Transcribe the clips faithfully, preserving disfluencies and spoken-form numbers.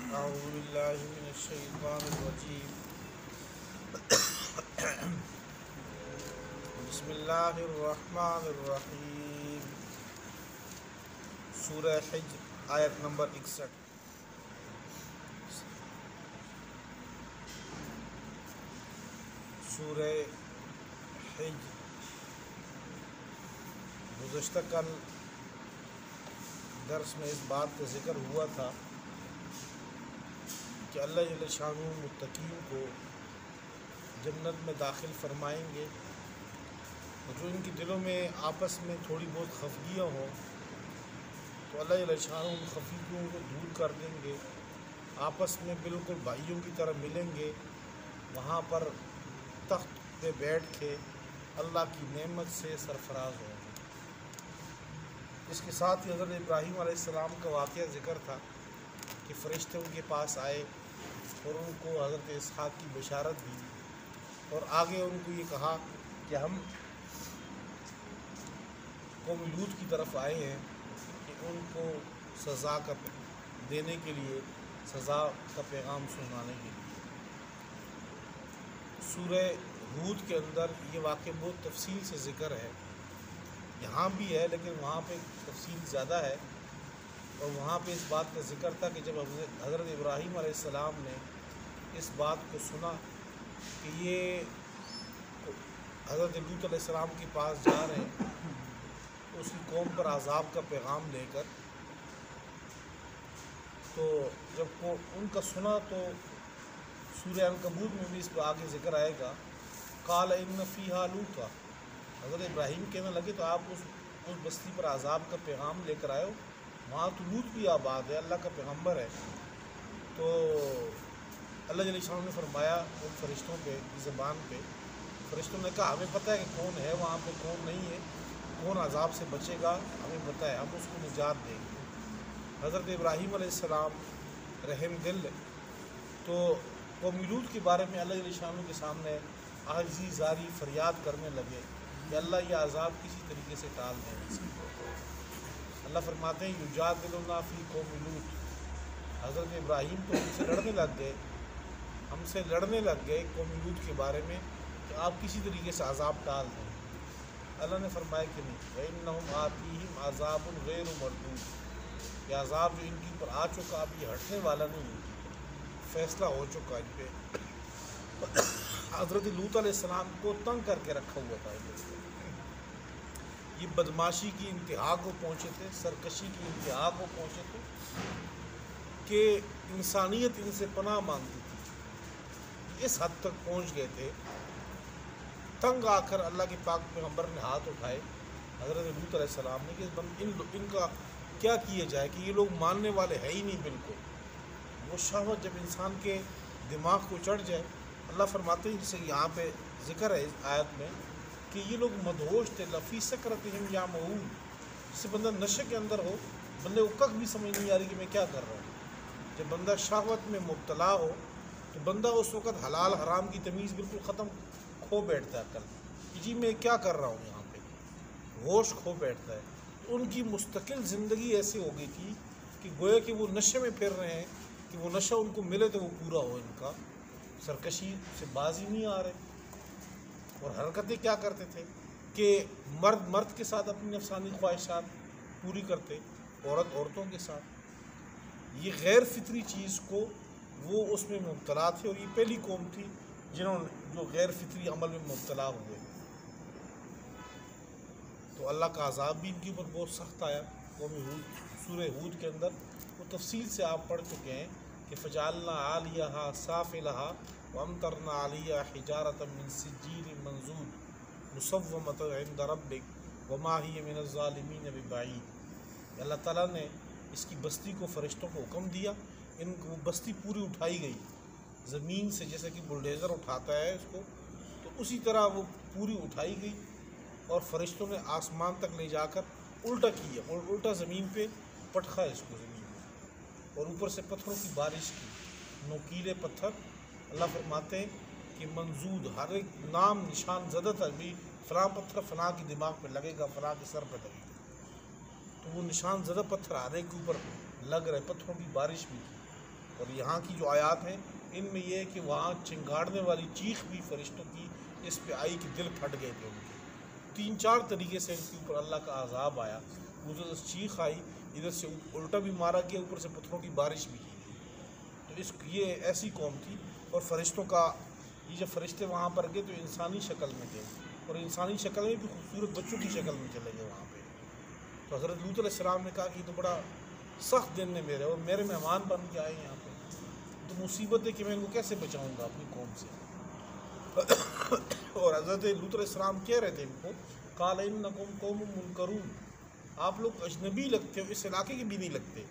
أعوذ بالله من الشيطان الرجيم بسم اللہ الرحمن الرحیم سورہ حج آیت نمبر اکسٹھ۔ سورہ حج گزشتہ کل درس میں اس بات کا ذکر ہوا تھا کہ اللہ جل شانہ متقین کو جنت میں داخل فرمائیں گے، جو ان کے دلوں میں آپس میں تھوڑی بہت خفگیاں ہوں تو اللہ جل شانہ ان خفگیوں کو دور کر دیں گے، آپس میں بالکل بھائیوں کی طرح ملیں گے، وہاں پر تخت پہ بیٹھ کے اللہ کی نعمت سے سرفراز ہوں گے۔ اس کے ساتھ ہی حضرت ابراہیم علیہ السلام کا واقعہ ذکر تھا کہ فرشتے ان کے پاس آئے اور ان کو حضرت اسحاق کی بشارت دی، اور آگے ان کو یہ کہا کہ ہم قوم لوط کی طرف آئے ہیں کہ ان کو سزا کا دینے کے لیے، سزا کا پیغام سنانے کے لیے۔ سورہ ہود کے اندر یہ واقعہ بہت تفصیل سے ذکر ہے، یہاں بھی ہے لیکن وہاں پہ تفصیل زیادہ ہے، اور وہاں پہ اس بات کا ذکر تھا کہ جب حضرت ابراہیم علیہ السلام نے اس بات کو سنا کہ یہ حضرت لوط علیہ السلام کے پاس جا رہے ہیں اس کی قوم پر عذاب کا پیغام لے کر، تو جب وہ ان کا سنا تو سورہ عنکبوت میں بھی اس پہ آگے ذکر آئے گا، قال ان فیہا لوطا، حضرت ابراہیم کہنے لگے تو آپ اس اس بستی پر عذاب کا پیغام لے کر آئے ہو، وہاں تو لوط بھی آباد ہے، اللہ کا پیغمبر ہے۔ تو اللہ جل شانہ نے فرمایا ان فرشتوں پہ کی زبان پہ، فرشتوں نے کہا ہمیں پتہ ہے کہ کون ہے وہاں پہ، کون نہیں ہے، کون عذاب سے بچے گا، ہمیں پتہ ہے، ہم اس کو نجات دیں گے۔ حضرت ابراہیم علیہ السلام رحم دل تو قوم لوط کے بارے میں اللہ جل شانہ کے سامنے عاجزی زاری فریاد کرنے لگے کہ اللہ یہ عذاب کسی طریقے سے ٹال دیں۔ اللہ فرماتے ہیں یجادلنا فی قوم لوط، حضرت ابراہیم تو ہم سے لڑنے لگ گئے ہم سے لڑنے لگ گئے قوم لوط کے بارے میں کہ آپ کسی طریقے سے عذاب ٹال دیں۔ اللہ نے فرمایا کہ نہیں، وَإِنَّهُمْ آتِيهِمْ عَذَابٌ غَيْرُ مَرْدُودٌ، یہ عذاب جو ان کے اوپر آ چکا اب یہ ہٹنے والا نہیں ہے، فیصلہ ہو چکا ان پہ۔ حضرت لوط علیہ السلام کو تنگ کر کے رکھا ہوا تھا، یہ بدماشی کی انتہا کو پہنچے تھے، سرکشی کی انتہا کو پہنچے تھے کہ انسانیت ان سے پناہ مانگتی تھی، اس حد تک پہنچ گئے تھے۔ تنگ آ کر اللہ کے پاک پیغمبر نے ہاتھ اٹھائے حضرت لوط علیہ السلام نے کہ ان ان کا کیا کیا جائے کہ یہ لوگ ماننے والے ہے ہی نہیں بالکل۔ وہ شہوت جب انسان کے دماغ کو چڑھ جائے، اللہ فرماتے ہیں جسے یہاں پہ ذکر ہے اس آیت میں کہ یہ لوگ مدہوش تھے، لفی سکرتہم یعمہون، جس سے بندہ نشے کے اندر ہو، بندے کو کک بھی سمجھ نہیں آ رہی کہ میں کیا کر رہا ہوں۔ جب بندہ شہوت میں مبتلا ہو تو بندہ اس وقت حلال حرام کی تمیز بالکل ختم کھو بیٹھتا ہے، کل کہ جی میں کیا کر رہا ہوں یہاں پہ، ہوش کھو بیٹھتا ہے۔ ان کی مستقل زندگی ایسی ہو گئی تھی کہ گویا کہ وہ نشے میں پھر رہے ہیں کہ وہ نشہ ان کو ملے تو وہ پورا ہو، ان کا سرکشی سے باز ہی نہیں آ رہے۔ اور حرکتیں کیا کرتے تھے کہ مرد مرد کے ساتھ اپنی نفسانی خواہشات پوری کرتے، عورت عورتوں کے ساتھ، یہ غیر فطری چیز کو وہ اس میں مبتلا تھے، اور یہ پہلی قوم تھی جنہوں نے جو غیر فطری عمل میں مبتلا ہوئے۔ تو اللہ کا عذاب بھی ان کے اوپر بہت سخت آیا۔ قوم ہود سورہ ہود کے اندر وہ تفصیل سے آپ پڑھ چکے ہیں کہ فجعلنا عالیہا سافلہا وامطرنا علیہا حجارۃ من سجیل منضود مصومۃ عند ربک وما ہی من الظالمین ببعید۔ اللہ تعالیٰ نے اس کی بستی کو فرشتوں کو حکم دیا، ان کو بستی پوری اٹھائی گئی زمین سے، جیسے کہ بلڈیزر اٹھاتا ہے اس کو، تو اسی طرح وہ پوری اٹھائی گئی، اور فرشتوں نے آسمان تک لے جا کر الٹا کیا، اور الٹا زمین پہ پٹخا اس کو زمین میں، اور اوپر سے پتھروں کی بارش کی، نوکیلے پتھر۔ اللہ فرماتے ہیں کہ منضود، ہر ایک نام نشان زدہ تھا، بھی فلاں پتھر فلاں کی دماغ پہ لگے گا، فلاں کے سر پہ لگے گا، تو وہ نشان زدہ پتھر ہر ایک کے اوپر لگ رہے، پتھروں کی بارش بھی کی۔ اور یہاں کی جو آیات ہیں ان میں یہ ہے کہ وہاں چنگاڑنے والی چیخ بھی فرشتوں کی اس پہ آئی کہ دل پھٹ گئے تھے ان کے. تین چار طریقے سے ان کے اوپر اللہ کا عذاب آیا. ادھر سے چیخ آئی, ادھر سے الٹا بھی مارا گیا, اوپر سے پتھروں کی بارش بھی کی گئی. تو اس یہ ایسی قوم تھی. اور فرشتوں کا یہ جب فرشتے وہاں پر گئے تو انسانی شکل میں تھے, اور انسانی شکل میں بھی خوبصورت بچوں کی شکل میں چلے گئے وہاں پہ. تو حضرت لوط علیہ السلام نے کہا کہ یہ تو بڑا سخت دن ہے میرے, اور میرے مہمان بن کے آئے یہاں پہ, تو مصیبت ہے کہ میں ان کو کیسے بچاؤں گا اپنی قوم سے. اور حضرت لوط علیہ السلام کہہ رہے تھے ان کو, قال انکم قوم منکرون, آپ لوگ اجنبی لگتے ہو, اس علاقے کے بھی نہیں لگتے,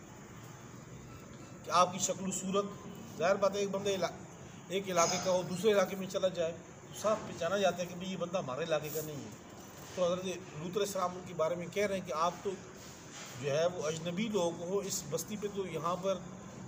کہ آپ کی شکل و صورت, ظاہر بات ہے ایک بندہ ایک علاقے کا ہو دوسرے علاقے میں چلا جائے تو صاف پہچانا جاتا ہے کہ بھئی یہ بندہ ہمارے علاقے کا نہیں ہے. تو حضرت لوط علیہ السلام ان کے بارے میں کہہ رہے ہیں کہ آپ تو جو ہے وہ اجنبی لوگ ہو, اس بستی پہ تو یہاں پر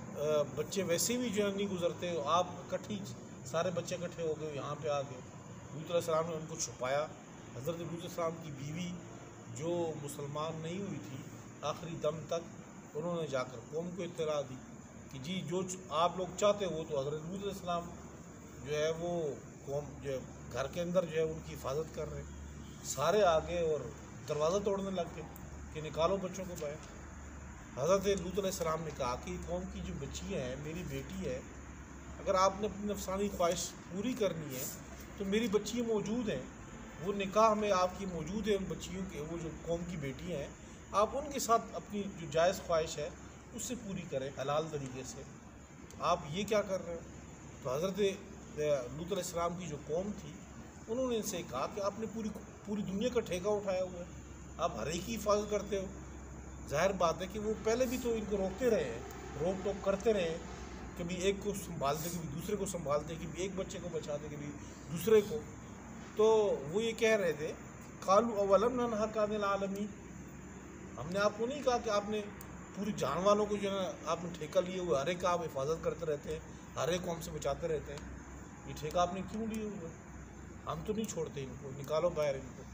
بچے ویسے بھی جو ہے نہیں گزرتے, آپ اکٹھی سارے بچے اکٹھے ہو گئے یہاں پہ آ گئے. لوط علیہ السلام نے ان کو چھپایا. حضرت لوط علیہ السلام کی بیوی جو مسلمان نہیں ہوئی تھی آخری دم تک, انہوں نے جا کر قوم کو اطلاع دی کہ جی جو آپ لوگ چاہتے ہو. تو حضرت لوط علیہ السلام جو ہے وہ قوم جو ہے گھر کے اندر جو ہے ان کی حفاظت کر رہے, سارے آگے اور دروازہ توڑنے لگ گئے کہ نکالو بچوں کو باہر. حضرت لوط علیہ السلام نے کہا کہ قوم کی جو بچیاں ہیں, میری بیٹی ہے, اگر آپ نے اپنی نفسانی خواہش پوری کرنی ہے تو میری بچیاں موجود ہیں, وہ نکاح میں آپ کی موجود ہے ان بچیوں کے, وہ جو قوم کی بیٹیاں ہیں, آپ ان کے ساتھ اپنی جو جائز خواہش ہے اس سے پوری کریں حلال طریقے سے. آپ یہ کیا کر رہے ہو؟ تو حضرت لوط علیہ السلام کی جو قوم تھی انہوں نے ان سے کہا کہ آپ نے پوری پوری دنیا کا ٹھیکہ اٹھایا ہوا ہے, آپ ہر ایک کی حفاظت کرتے ہو. ظاہر بات ہے کہ وہ پہلے بھی تو ان کو روکتے رہے ہیں, روک ٹوک کرتے رہے, کبھی ایک کو سنبھالتے کبھی دوسرے کو سنبھالتے, کبھی ایک بچے کو بچاتے کبھی دوسرے کو. تو وہ یہ کہہ رہے تھے, قالوا اولم ننہک عن العالمین, ہم نے آپ کو نہیں کہا کہ آپ نے پوری جان والوں کو جو ہے نا آپ نے ٹھیکہ لیے ہوئے, ہر ایک کا آپ حفاظت کرتے رہتے ہیں, ہر ایک کو ہم سے بچاتے رہتے ہیں, یہ ٹھیکہ آپ نے کیوں لیے ہوئے؟ ہم تو نہیں چھوڑتے ان کو, نکالو باہر ان کو.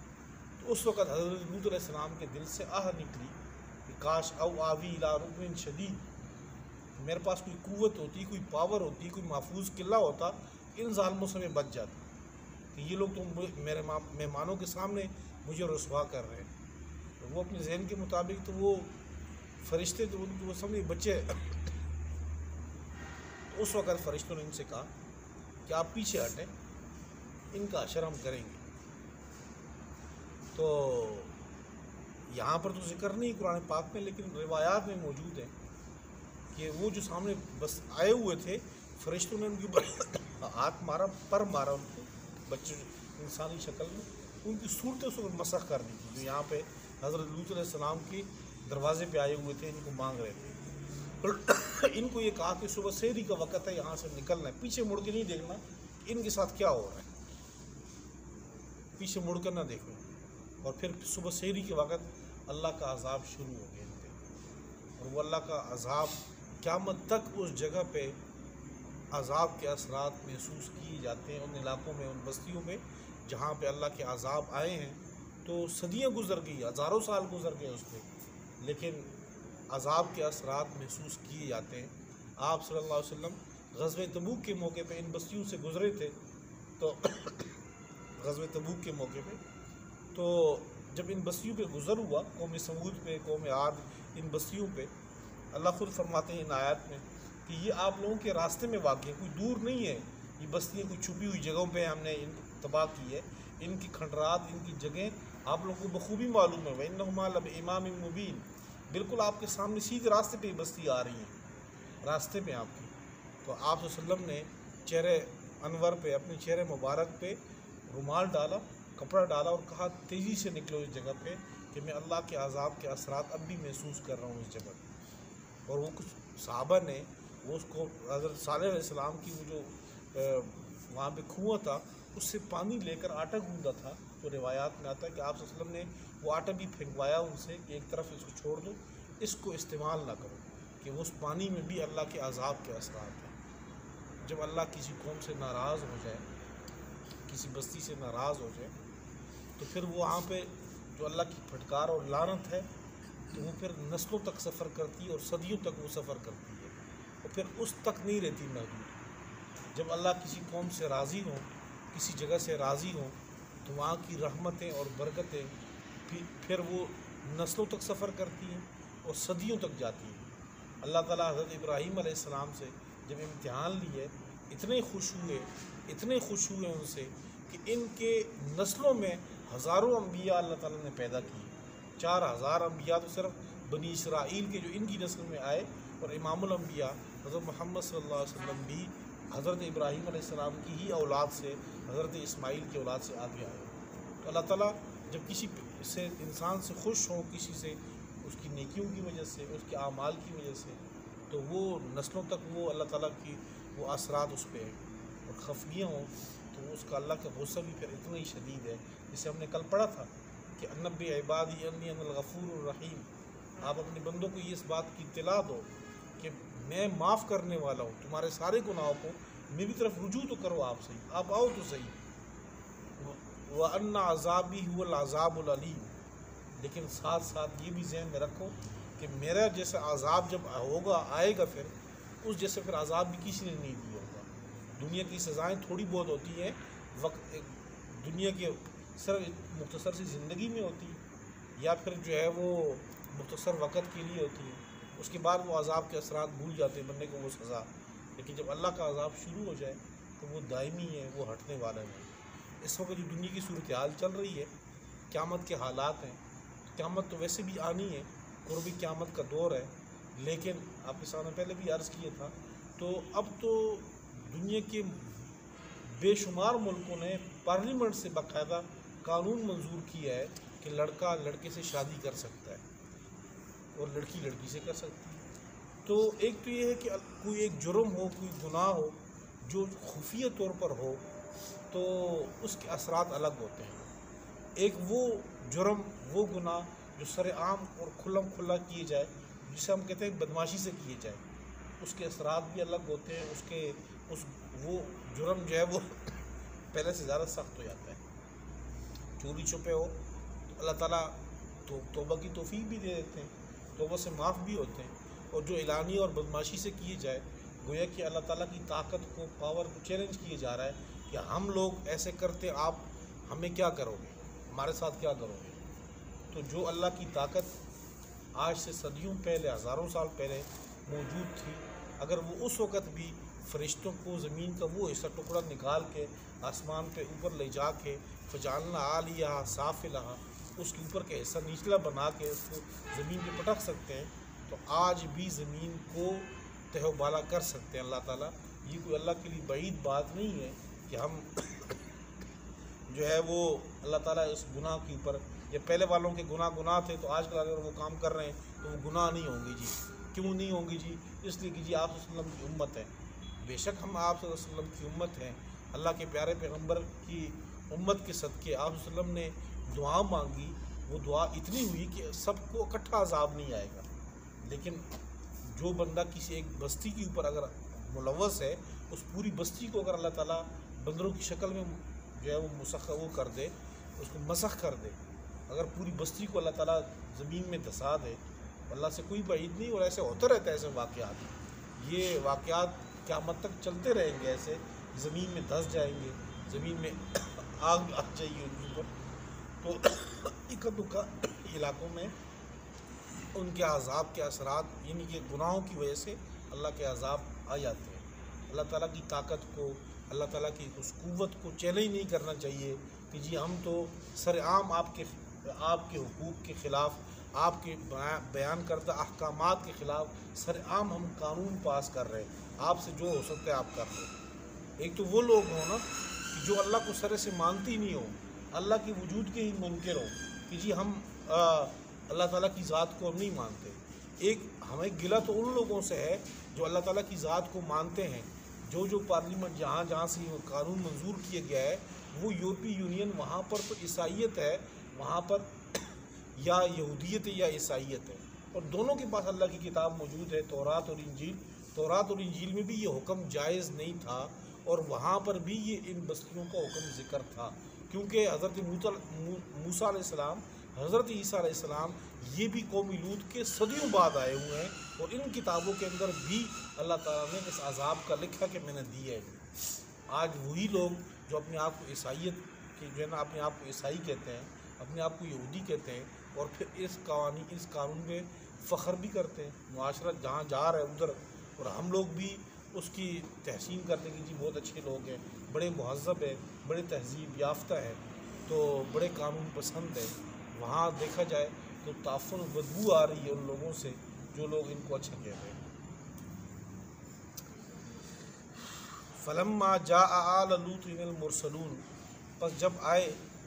تو اس وقت حضرت لوط علیہ السلام کے دل سے آہ نکلی کہ کاش او آوی الی رکن شدید, میرے پاس کوئی قوت ہوتی, کوئی پاور ہوتی, کوئی محفوظ قلعہ ہوتا, ان ظالموں سے میں بچ جاتا کہ یہ لوگ تو میرے مہمانوں کے سامنے مجھے رسوا کر رہے ہیں. وہ اپنے ذہن کے مطابق تو وہ فرشتے تو ان کو وہ سمجھے بچے. تو اس وقت فرشتوں نے ان سے کہا کہ آپ پیچھے ہٹیں, ان کا حشر ہم کریں گے. تو یہاں پر تو ذکر نہیں قرآن پاک میں, لیکن روایات میں موجود ہے کہ وہ جو سامنے بس آئے ہوئے تھے, فرشتوں نے ان کے اوپر ہاتھ مارا, پر مارا ان کو, بچے انسانی شکل میں, ان کی صورتیں اس وقت مسخ کر دی تھی جو یہاں پہ حضرت لوط علیہ السلام کے دروازے پہ آئے ہوئے تھے, ان کو مانگ رہے تھے. ان کو یہ کہا کہ صبح سحری کا وقت ہے, یہاں سے نکلنا ہے, پیچھے مڑ کے نہیں دیکھنا ان کے ساتھ کیا ہو رہا ہے, پیچھے مڑ کر نہ دیکھو. اور پھر صبح سحری کے وقت اللہ کا عذاب شروع ہو گیا ان پہ, اور وہ اللہ کا عذاب قیامت تک اس جگہ پہ عذاب کے اثرات محسوس کیے جاتے ہیں, ان علاقوں میں, ان بستیوں میں جہاں پہ اللہ کے عذاب آئے ہیں. تو صدیاں گزر گئی, ہزاروں سال گزر گئے اس پہ, لیکن عذاب کے اثرات محسوس کیے جاتے ہیں. آپ صلی اللہ علیہ وسلم غزوہ تبوک کے موقع پہ ان بستیوں سے گزرے تھے, تو غزوہ تبوک کے موقع پہ تو جب ان بستیوں پہ گزر ہوا, قوم سمود پہ, قوم عاد, ان بستیوں پہ, اللہ خود فرماتے ہیں ان آیات میں کہ یہ آپ لوگوں کے راستے میں واقع ہے, کوئی دور نہیں ہے. یہ بستیاں کوئی چھپی ہوئی جگہوں پہ ہم نے ان کو تباہ کی ہے, ان کی کھنڈرات, ان کی جگہیں آپ لوگوں کو بخوبی معلوم ہے. وَإِنَّهُمَا لَبِإِمَامٍ مُبِينٍ, بالکل آپ کے سامنے سیدھے راستے پہ یہ بستی آ رہی ہیں, راستے پہ آپ کی. تو آپ صلی اللہ علیہ وسلم نے چہرے انور پہ, اپنے چہرے مبارک پہ رومال ڈالا, کپڑا ڈالا, اور کہا تیزی سے نکلو اس جگہ پہ کہ میں اللہ کے عذاب کے اثرات اب بھی محسوس کر رہا ہوں اس جگہ پہ. اور وہ کچھ صحابہ نے وہ اس کو حضرت صالح علیہ السلام کی وہ جو وہاں پہ کنواں تھا اس سے پانی لے کر آٹا گوندا تھا. تو روایات میں آتا ہے کہ آپ صلی اللہ علیہ وسلم نے وہ آٹا بھی پھینکوایا ان سے کہ ایک طرف اس کو چھوڑ دو, اس کو استعمال نہ کرو, کہ اس پانی میں بھی اللہ کے عذاب کے اثرات ہیں. جب اللہ کسی قوم سے ناراض ہو جائے, کسی بستی سے ناراض ہو جائے, تو پھر وہ وہاں پہ جو اللہ کی پھٹکار اور لعنت ہے تو وہ پھر نسلوں تک سفر کرتی ہے, اور صدیوں تک وہ سفر کرتی ہے. اور پھر اس تک نہیں رہتی محدود۔ جب اللہ کسی قوم سے راضی ہوں، کسی جگہ سے راضی ہوں، تو وہاں کی رحمتیں اور برکتیں پھر وہ نسلوں تک سفر کرتی ہیں اور صدیوں تک جاتی ہیں۔ اللہ تعالیٰ حضرت ابراہیم علیہ السلام سے جب امتحان لیے، اتنے خوش ہوئے اتنے خوش ہوئے ان سے کہ ان کے نسلوں میں ہزاروں انبیاء اللہ تعالیٰ نے پیدا کیے۔ چار ہزار انبیاء تو صرف بنی اسرائیل کے جو ان کی نسل میں آئے، اور امام الانبیاء حضرت محمد صلی اللہ علیہ وسلم بھی حضرت ابراہیم علیہ السلام کی ہی اولاد سے، حضرت اسماعیل کی اولاد سے آگے آئے۔ تو اللہ تعالیٰ جب کسی سے انسان سے خوش ہوں، کسی سے اس کی نیکیوں کی وجہ سے، اس کے اعمال کی وجہ سے، تو وہ نسلوں تک وہ اللہ تعالیٰ کی وہ اثرات اس پہ ہیں، اور خفیہ ہوں تو اس کا اللہ کا غصہ بھی پھر اتنا ہی شدید ہے، جسے ہم نے کل پڑھا تھا کہ انبی عبادی انی انا الغفور الرحیم۔ آپ اپنے بندوں کو یہ اس بات کی اطلاع دو کہ میں معاف کرنے والا ہوں، تمہارے سارے گناہوں کو میری طرف رجوع تو کرو، آپ صحیح آپ آؤ تو صحیح۔ وَأَنَّ عَذَابِي هُوَ الْعَذَابُ الْعَلِيمُ، لیکن ساتھ ساتھ یہ بھی ذہن میں رکھو کہ میرا جیسا عذاب جب ہوگا آئے گا، پھر اس جیسے پھر عذاب بھی کسی نے نہیں دیا ہوگا۔ دنیا کی سزائیں تھوڑی بہت ہوتی ہیں، وقت دنیا کے صرف مختصر سی زندگی میں ہوتی ہے، یا پھر جو ہے وہ مختصر وقت کے لیے ہوتی ہے، اس کے بعد وہ عذاب کے اثرات بھول جاتے ہیں بندے کو وہ سزا۔ لیکن جب اللہ کا عذاب شروع ہو جائے تو وہ دائمی ہے، وہ ہٹنے والا نہیں۔ اس وقت جو دنیا کی صورتحال چل رہی ہے، قیامت کے حالات ہیں، قیامت تو ویسے بھی آنی ہے، قرب قیامت کا دور ہے، لیکن آپ کے سامنے پہلے بھی عرض کیا تھا، تو اب تو دنیا کے بے شمار ملکوں نے پارلیمنٹ سے باقاعدہ قانون منظور کیا ہے کہ لڑکا لڑکے سے شادی کر سکتا ہے اور لڑکی لڑکی سے کر سکتی ہے۔ تو ایک تو یہ ہے کہ کوئی ایک جرم ہو، کوئی گناہ ہو جو خفیہ طور پر ہو، تو اس کے اثرات الگ ہوتے ہیں۔ ایک وہ جرم، وہ گناہ جو سر عام اور کھلم کھلا کیے جائے، جسے ہم کہتے ہیں بدماشی سے کیے جائے، اس کے اثرات بھی الگ ہوتے ہیں۔ اس کے اس وہ جرم جو ہے وہ پہلے سے زیادہ سخت ہو جاتا ہے۔ چوری چھپے ہو تو اللہ تعالیٰ تو توبہ کی توفیق بھی دے دیتے ہیں، توبہ سے معاف بھی ہوتے ہیں، اور جو اعلانی اور بدماشی سے کیے جائے، گویا کہ اللہ تعالیٰ کی طاقت کو، پاور کو چیلنج کیے جا رہا ہے کہ ہم لوگ ایسے کرتے، آپ ہمیں کیا کرو گے، ہمارے ساتھ کیا کرو گے۔ تو جو اللہ کی طاقت آج سے صدیوں پہلے، ہزاروں سال پہلے موجود تھی، اگر وہ اس وقت بھی فرشتوں کو زمین کا وہ حصہ ٹکڑا نکال کے آسمان پہ اوپر لے جا کے فجعلنا عالیہا سافلہا، اس کے اوپر کا حصہ نچلا بنا کے اس کو زمین پہ پٹک سکتے ہیں، تو آج بھی زمین کو تہ و بالا کر سکتے ہیں اللہ تعالیٰ۔ یہ کوئی اللہ کے لیے بعید بات نہیں ہے کہ ہم جو ہے وہ اللہ تعالیٰ اس گناہ کے اوپر، یا پہلے والوں کے گناہ گناہ تھے تو آج کل اگر وہ کام کر رہے ہیں تو وہ گناہ نہیں ہوں گے جی۔ کیوں نہیں ہوں گی جی؟ اس لیے کہ جی آپ صلی اللہ علیہ وسلم کی امت ہے۔ بے شک ہم آپ صلی اللہ علیہ وسلم کی امت ہیں، اللہ کے پیارے پیغمبر کی امت کے صدقے آپ صلی اللہ علیہ وسلم نے دعا مانگی، وہ دعا اتنی ہوئی کہ سب کو اکٹھا عذاب نہیں آئے گا، لیکن جو بندہ کسی ایک بستی کے اوپر اگر ملوث ہے، اس پوری بستی کو اگر اللہ تعالیٰ بندروں کی شکل میں جو ہے وہ مسخ وہ کر دے، اس کو مسخ کر دے، اگر پوری بستی کو اللہ تعالیٰ زمین میں دھسا دے، اللہ سے کوئی بعید نہیں، اور ایسے ہوتا رہتا ہے ایسے واقعات۔ یہ واقعات قیامت تک چلتے رہیں گے، ایسے زمین میں دھس جائیں گے، زمین میں آگ آ جائے گی ان کے اوپر، تو اکا دکا علاقوں میں ان کے عذاب کے اثرات، یعنی کہ گناہوں کی وجہ سے اللہ کے عذاب آ جاتے ہیں۔ اللہ تعالیٰ کی طاقت کو، اللہ تعالیٰ کی اس قوت کو چیلنج نہیں کرنا چاہیے کہ جی ہم تو سر عام آپ کے آپ کے حقوق کے خلاف، آپ کے بیان کردہ احکامات کے خلاف سر عام ہم قانون پاس کر رہے ہیں، آپ سے جو ہو سکتا ہے آپ کر رہے ہیں۔ ایک تو وہ لوگ ہوں نا کہ جو اللہ کو سرے سے مانتے ہی نہیں ہوں، اللہ کے وجود کے ہی منکر ہوں کہ جی ہم آ, اللہ تعالیٰ کی ذات کو ہم نہیں مانتے۔ ایک ہمیں گلہ تو ان لوگوں سے ہے جو اللہ تعالیٰ کی ذات کو مانتے ہیں، جو جو پارلیمنٹ جہاں جہاں سے یہ قانون منظور کیا گیا ہے، وہ یورپی یونین، وہاں پر تو عیسائیت ہے، وہاں پر یا یہودیت ہے یا عیسائیت ہے، اور دونوں کے پاس اللہ کی کتاب موجود ہے، تورات اور انجیل۔ تورات اور انجیل میں بھی یہ حکم جائز نہیں تھا، اور وہاں پر بھی یہ ان بستیوں کا حکم ذکر تھا، کیونکہ حضرت موسیٰ علیہ السلام حضرت عیسیٰ علیہ السلام یہ بھی قوم لوط کے صدیوں بعد آئے ہوئے ہیں، اور ان کتابوں کے اندر بھی اللہ تعالیٰ نے اس عذاب کا لکھا کہ میں نے دی ہے۔ آج وہی لوگ جو اپنے آپ کو عیسائیت کے جو ہے نا اپنے آپ کو عیسائی کہتے ہیں، اپنے آپ کو یہودی کہتے ہیں، اور پھر اس قوانین اس قانون پہ فخر بھی کرتے ہیں، معاشرت جہاں جا رہا ہے ادھر، اور ہم لوگ بھی اس کی تحسین کرتے ہیں کہ جی بہت اچھے لوگ ہیں، بڑے مہذب ہیں، بڑے تہذیب یافتہ ہیں، تو بڑے قانون پسند ہیں۔ وہاں دیکھا جائے تو تعفن و بدبو آ رہی ہے ان لوگوں سے جو لوگ ان کو اچھا کہتے ہیں۔ فلما جاء آل لوط المرسلون، پس جب آئے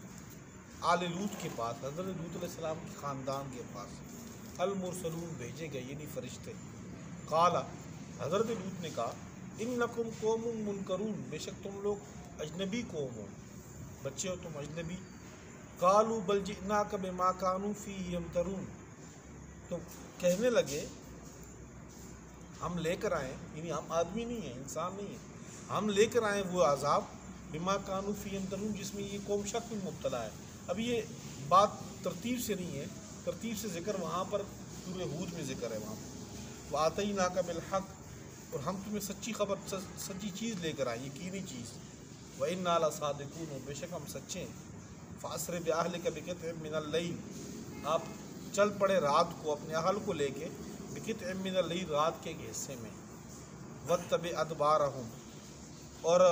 آل لوط کے پاس، حضرت لوط علیہ السلام کے خاندان کے پاس، المرسلون بھیجے گئے یعنی فرشتے، قال حضرت لوط نے کہا انکم قوم منکرون، بے شک تم لوگ اجنبی قوم ہو، بچے ہو تم اجنبی۔ قالوا بل جئناک بما كانوا فيه يمترون، تو کہنے لگے ہم لے کر آئیں، یعنی ہم آدمی نہیں ہیں، انسان نہیں ہیں، ہم لے کر آئیں وہ عذاب بما كانوا فيه يمترون جس میں یہ قوم شک میں مبتلا ہے۔ اب یہ بات ترتیب سے نہیں ہے، ترتیب سے ذکر وہاں پر سورہ ہود میں ذکر ہے، وہاں پر وَآتَيْنَاكَ بِالْحَقِّ، اور ہم تمہیں سچی خبر سچی چیز لے کر آئیں، یقینی چیز، وَإِنَّا لَصَادِقُونَ، بے شک ہم سچے ہیں۔ فَأَسْرِ بِأَهْلِكَ بِقِطْعٍ مِّنَ اللَّيْلِ، آپ چل پڑے رات کو اپنے اہل کو لے کے، بِقِطْعٍ مِّنَ اللَّيْلِ، رات کے ایک حصے میں، وَاتَّبِعْ أَدْبَارَهُمْ، اور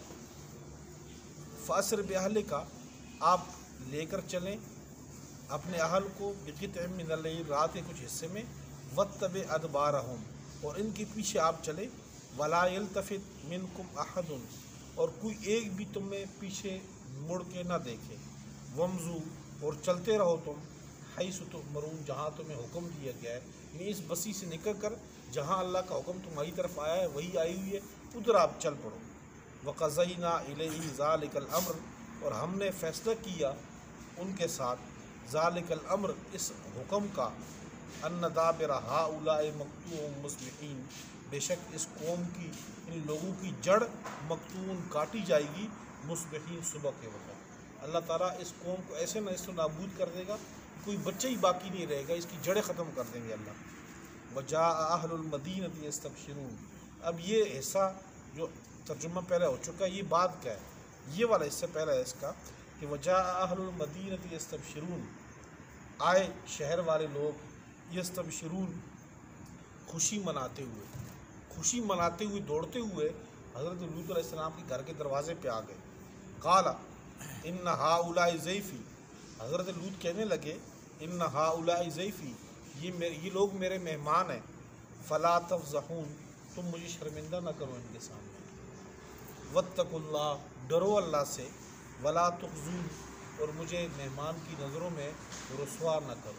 فَأَسْرِ بِأَهْلِكَ، آپ لے کر چلیں اپنے اہل کو، بِقِطْعٍ مِّنَ اللَّيْلِ، رات کے کچھ حصے میں، وَاتَّبِعْ أَدْبَارَهُمْ، اور ان کے پیچھے آپ چلے، وَلَا يَلْتَفِتْ مِنْكُمْ أَحَدٌ، اور کوئی ایک بھی تم میں پیچھے مڑ کے نہ دیکھے، وَامْضُوا، اور چلتے رہو تم، حیث تؤمرون، جہاں تمہیں حکم دیا گیا ہے، یعنی اس بستی سے نکل کر جہاں اللہ کا حکم تمہاری طرف آیا ہے وہی آئی ہوئی ہے، ادھر آپ چل پڑو۔ وَقَضَيْنَا إِلَيْهِ ذَلِكَ الْأَمْرَ، اور ہم نے فیصلہ کیا ان کے ساتھ، ذَلِكَ الْأَمْرَ، اس حکم کا، أَنَّ دَابِرَ هَؤُلَاءِ مَقْطُوعٌ مُصْبِحِينَ، بے شک اس قوم کی، ان لوگوں کی جڑ مقطوع کاٹی جائے گی، مصبحین، صبح کے وقت۔ اللہ تعالیٰ اس قوم کو ایسے نیست و نابود کر دے گا کہ کوئی بچہ ہی باقی نہیں رہے گا، اس کی جڑیں ختم کر دیں گے اللہ۔ وَجَاءَ أَهْلُ الْمَدِينَةِ يَسْتَبْشِرُونَ، اب یہ حصہ جو ترجمہ پہلے ہو چکا ہے، یہ بات کا ہے، یہ والا اس سے پہلا ہے اس کا کہ وَجَاءَ أَهْلُ الْمَدِينَةِ يَسْتَبْشِرُونَ، آئے شہر والے لوگ، یستبشرون، خوشی مناتے ہوئے، خوشی مناتے ہوئے دوڑتے ہوئے حضرت لوط علیہ السلام کے گھر کے دروازے پہ آ گئے۔ قال ان ہؤلاء ضیفی، حضرت لوط کہنے لگے ان ہؤلاء ضیفی، یہ میرے یہ لوگ میرے مہمان ہیں، فلا تفضحون، تم مجھے شرمندہ نہ کرو ان کے سامنے، واتقوا اللہ، ڈرو اللہ سے، ولا تخزون، اور مجھے مہمان کی نظروں میں رسوا نہ کرو۔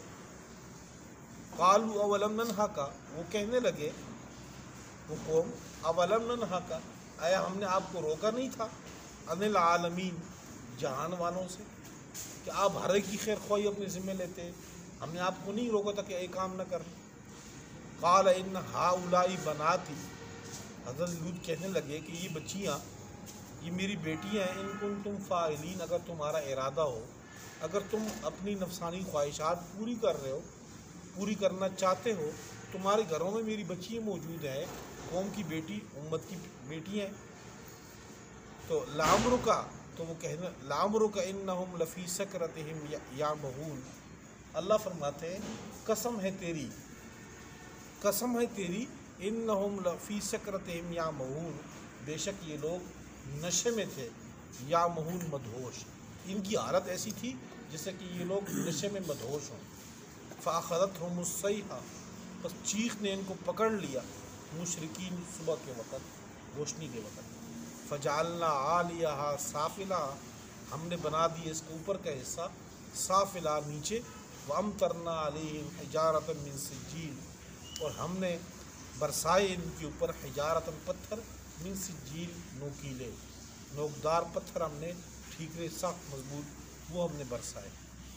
قالوا اولم ننہک، وہ کہنے لگے وہ قوم، اولم ننہک، آیا ہم نے آپ کو روکا نہیں تھا، عن العالمین، جہان والوں سے، کہ آپ ہر ایک کی خیر خواہی اپنے ذمہ لیتے، ہم نے آپ کو نہیں روکا تھا کہ ایک کام نہ کریں۔ قال ان ہؤلاء بناتی، حضرت لوط کہنے لگے کہ یہ بچیاں، یہ میری بیٹیاں ہیں، ان کنتم فاعلین، اگر تمہارا ارادہ ہو، اگر تم اپنی نفسانی خواہشات پوری کر رہے ہو، پوری کرنا چاہتے ہو، تمہارے گھروں میں میری بچیاں موجود ہیں، قوم کی بیٹی، امت کی بیٹی ہیں، تو لعمرک، تو وہ کہنا لعمرک انہم لفی سکرتہم یعمہون، اللہ فرماتے ہیں قسم ہے تیری، قسم ہے تیری، انہم لفی سکرتہم یعمہون، بے شک یہ لوگ نشے میں تھے، یعمہون، مدہوش، ان کی حالت ایسی تھی جیسے کہ یہ لوگ نشے میں مدہوش ہوں۔ فاخذتہم الصیحہ، بس چیخ نے ان کو پکڑ لیا، مشرکین، صبح کے وقت، روشنی کے وقت، فجعلنا عالیہا سافلہ، ہم نے بنا دی اس کے اوپر کا حصہ سافلہ، نیچے، وامطرنا علیہم حجارۃ من سجیل، اور ہم نے برسائے ان کے اوپر حجارۃ، پتھر، من سجیل، نوکیلے، نوکدار پتھر ہم نے، ٹھیکرے سخت مضبوط، وہ ہم نے برسائے۔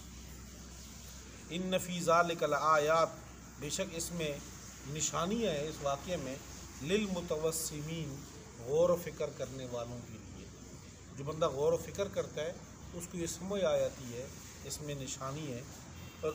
ان فی ذلک لآیات، بے شک اس میں نشانیاں ہیں، اس واقعے میں، للمتوسمین، غور و فکر کرنے والوں کے لیے، جو بندہ غور و فکر کرتا ہے اس کو یہ سمجھ آ جاتی ہے اس میں نشانی ہے اور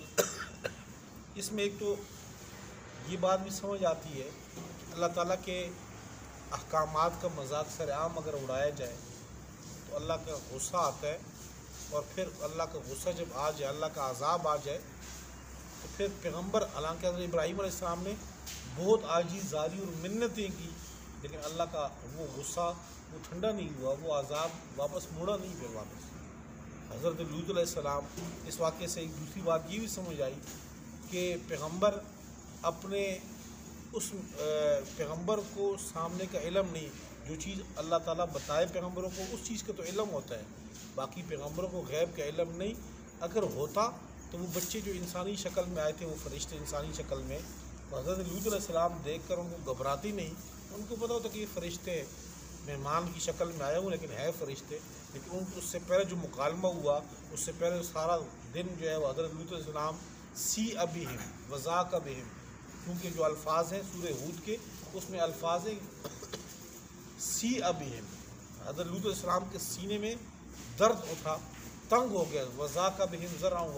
اس میں ایک تو یہ بات بھی سمجھ آتی ہے کہ اللہ تعالیٰ کے احکامات کا مذاق سر عام اگر اڑایا جائے تو اللہ کا غصہ آتا ہے، اور پھر اللہ کا غصہ جب آ جائے، اللہ کا عذاب آ جائے، تو پھر پیغمبر حالانکہ حضرت ابراہیم علیہ السلام نے بہت عاجز زاری اور منتیں کی، لیکن اللہ کا وہ غصہ وہ ٹھنڈا نہیں ہوا، وہ عذاب واپس موڑا نہیں پھر واپس۔ حضرت لوط علیہ السلام، اس واقعے سے ایک دوسری بات یہ بھی سمجھ آئی کہ پیغمبر اپنے اس پیغمبر کو سامنے کا علم نہیں، جو چیز اللہ تعالیٰ بتائے پیغمبروں کو اس چیز کا تو علم ہوتا ہے، باقی پیغمبروں کو غیب کا علم نہیں۔ اگر ہوتا تو وہ بچے جو انسانی شکل میں آئے تھے، وہ فرشتے انسانی شکل میں، تو حضرت لوط علیہ السلام دیکھ کر ان کو گھبراتی نہیں، ان کو پتہ ہوتا کہ یہ فرشتے مہمان کی شکل میں آئے ہوں لیکن ہے فرشتے۔ لیکن ان اس سے پہلے جو مکالمہ ہوا، اس سے پہلے سارا دن جو ہے وہ حضرت لوط علیہ السلام سی ابہم وذاک بہم، کیونکہ جو الفاظ ہیں سورہ ہود کے اس میں الفاظ ہیں سی ابہم، حضرت لوط علیہ السلام کے سینے میں درد اٹھا، تنگ ہو گیا، وذاک بہم ذرا وہ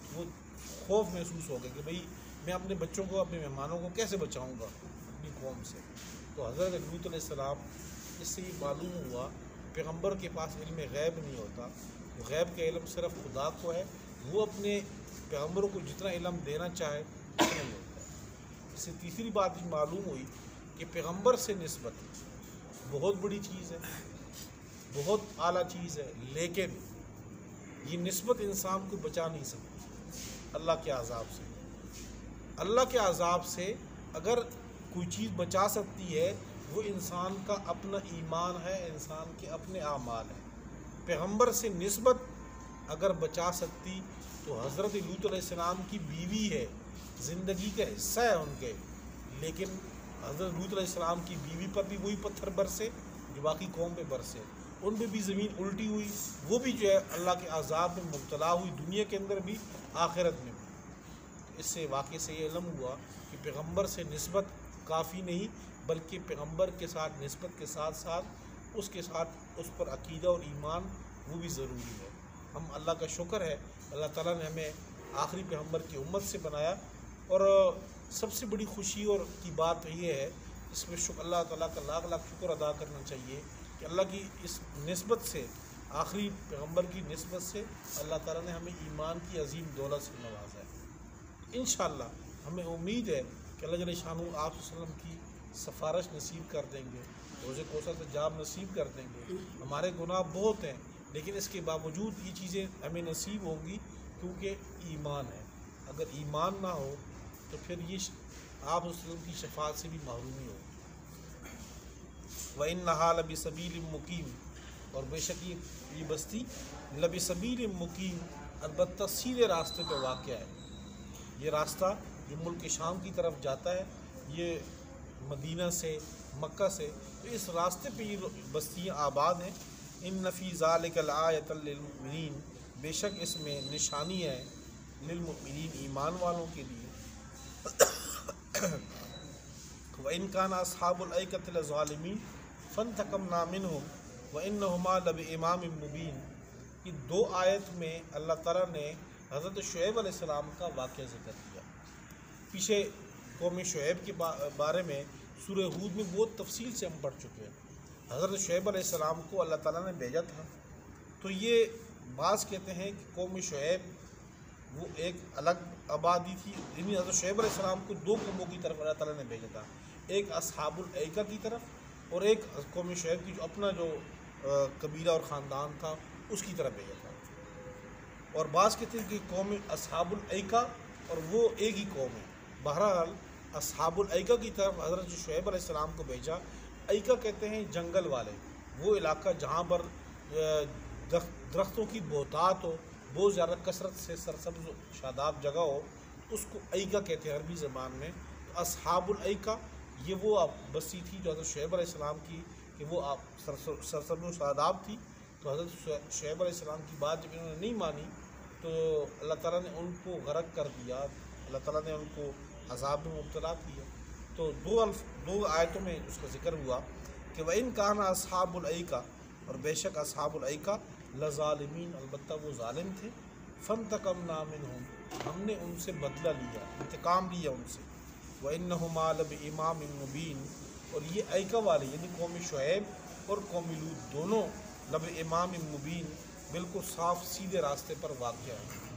خوف محسوس ہو گیا کہ بھئی میں اپنے بچوں کو، اپنے مہمانوں کو کیسے بچاؤں گا اپنی قوم سے۔ تو حضرت لوط علیہ السلام، اس سے یہ معلوم ہوا پیغمبر کے پاس علم غیب نہیں ہوتا، غیب کا علم صرف خدا کو ہے، وہ اپنے پیغمبروں کو جتنا علم دینا چاہے اتنا ہی ہوتا ہے۔ اس سے تیسری بات یہ معلوم ہوئی کہ پیغمبر سے نسبت بہت بڑی چیز ہے، بہت اعلیٰ چیز ہے، لیکن یہ نسبت انسان کو بچا نہیں سکتی اللہ کے عذاب سے۔ اللہ کے عذاب سے اگر کوئی چیز بچا سکتی ہے وہ انسان کا اپنا ایمان ہے، انسان کے اپنے اعمال ہیں۔ پیغمبر سے نسبت اگر بچا سکتی تو حضرت لوط علیہ السلام کی بیوی ہے، زندگی کا حصہ ہے ان کے، لیکن حضرت لوط علیہ السلام کی بیوی پر بھی وہی پتھر برسے جو باقی قوم پہ برسے، ان پہ بھی زمین الٹی ہوئی، وہ بھی جو ہے اللہ کے عذاب میں مبتلا ہوئی، دنیا کے اندر بھی آخرت میں بھی۔ اس سے واقعے سے یہ علم ہوا کہ پیغمبر سے نسبت کافی نہیں، بلکہ پیغمبر کے ساتھ نسبت کے ساتھ ساتھ اس کے ساتھ اس پر عقیدہ اور ایمان وہ بھی ضروری ہے۔ ہم اللہ کا شکر ہے، اللہ تعالیٰ نے ہمیں آخری پیغمبر کی امت سے بنایا، اور سب سے بڑی خوشی اور کی بات یہ ہے، اس میں شکر اللہ تعالیٰ کا لاکھ لاکھ شکر ادا کرنا چاہیے کہ اللہ کی اس نسبت سے، آخری پیغمبر کی نسبت سے اللہ تعالیٰ نے ہمیں ایمان کی عظیم دولت سے نوازا ہے۔ انشاءاللہ ہمیں امید ہے کہ اللہ جل شانہ آپ صلی اللہ علیہ وسلم کی سفارش نصیب کر دیں گے، روزے کوثر سے جام نصیب کر دیں گے۔ ہمارے گناہ بہت ہیں لیکن اس کے باوجود یہ چیزیں ہمیں نصیب ہوں گی کیونکہ ایمان ہے۔ اگر ایمان نہ ہو تو پھر یہ آپ صلی اللہ علیہ وسلم کی شفاعت سے بھی محرومی ہوگی۔ وَإِنَّهَا لَبِسَبِيلٍ مُقِيمٍ، اور بے شک یہ بستی لَبِسَبِيلٍ مُقِيمٍ، البتہ سیدھے راستے پہ واقع ہے۔ یہ راستہ جو ملک شام کی طرف جاتا ہے، یہ مدینہ سے، مکہ سے، تو اس راستے پہ یہ بستیاں آباد ہیں۔ ان فی ذالک لآیۃ للمؤمنین، بے شک اس میں نشانی ہے للمؤمنین، ایمان والوں کے لیے۔ وَإِنْ كَانَ أَصْحَابُ الْأَيْكَةِ لَظَالِمِينَ فَانْتَقَمْنَا مِنْهُمْ وَإِنَّهُمَا لَبِإِمَامٍ مُبِينٍ۔ یہ دو آیت میں اللہ تعالیٰ نے حضرت شعیب علیہ السلام کا واقعہ ذکر کیا۔ پیچھے قوم شعیب کے بارے میں سورہ ہود میں بہت تفصیل سے ہم پڑھ چکے ہیں۔ حضرت شعیب علیہ السلام کو اللہ تعالیٰ نے بھیجا تھا، تو یہ بعض کہتے ہیں کہ قوم شعیب وہ ایک الگ آبادی تھی، یعنی حضرت شعیب علیہ السلام کو دو قوموں کی طرف اللہ تعالیٰ نے بھیجا تھا، ایک اصحاب الایکہ کی طرف اور ایک قوم شعیب کی جو اپنا جو قبیلہ اور خاندان تھا اس کی طرف بھیجا تھا۔ اور بعض کہتے ہیں کہ قوم اصحاب الایکہ اور وہ ایک ہی قوم ہے۔ بہرحال اصحاب الایکہ کی طرف حضرت شعیب علیہ السلام کو بھیجا۔ ایکہ کہتے ہیں جنگل والے، وہ علاقہ جہاں پر درختوں کی بہتات ہو، بہت زیادہ کثرت سے سرسبز و شاداب جگہ ہو، اس کو ایکہ کہتے ہیں عربی زبان میں۔ تو اصحاب الایکہ یہ وہ بستی تھی جو حضرت شعیب علیہ السلام کی، کہ وہ سرسبز و شاداب تھی۔ تو حضرت شعیب علیہ السلام کی بات جب انہوں نے نہیں مانی تو اللہ تعالیٰ نے ان کو غرق کر دیا، اللہ تعالیٰ نے ان کو عذاب میں مبتلا کیا۔ تو دو الف دو آیتوں میں اس کا ذکر ہوا کہ وَإِنْ كَانَ أَصْحَابُ الْأَيْكَةِ، اور بے شک اصحاب الایکہ لظالمین، البتہ وہ ظالم تھے۔ فانتقمنا منہم، ہم نے ان سے بدلہ لیا، انتقام لیا ان سے، وَإِنَّهُمَا لَبِإِمَامٍ مُبِينٍ، اور یہ ایکا والے یعنی قوم شعیب اور قوم لوط دونوں لب امام مبین بالکل صاف سیدھے راستے پر واقع ہیں۔